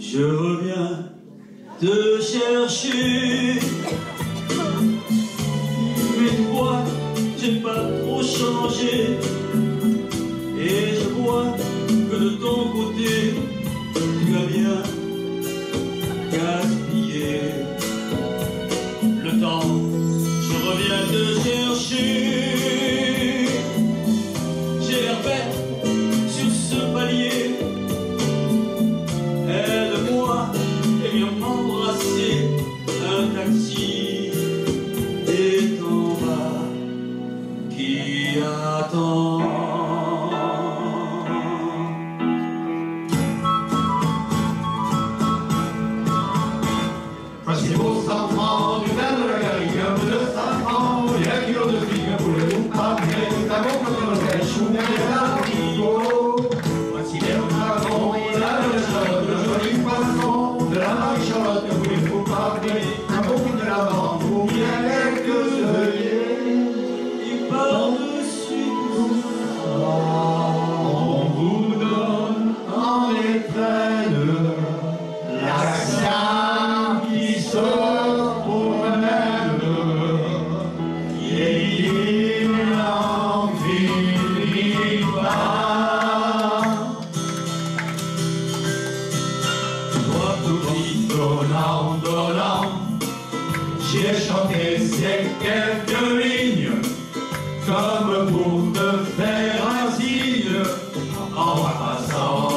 Je reviens te chercher. Mais toi, j'ai pas trop changé. Et je vois que de ton côté, tu as bien gaspillé le temps. Je reviens te chercher. J'ai l'air bête sur ce palier. Aide-moi et viens m'embrasser. Un taxi est en bas qui attend. Voici vos 100 francs du verre de la garrigue, un peu de 5 francs, et un kilo de fric, voulez-vous pas tirer tout à bon comme le pêche ou bien la frigo. Voici les dragons, la belle charlotte, le joli poisson, de la Marie-Charlotte, voulez-vous pas tirer un bon coup de lavande ou bien quelques œillets. Et par-dessus tout ça, on vous donne en étreinte l'accent qui sort pour même, qui n'en finit pas. Toi tout vite, donnant, donnant, j'ai chanté ces quelques lignes, comme pour te faire un signe, en passant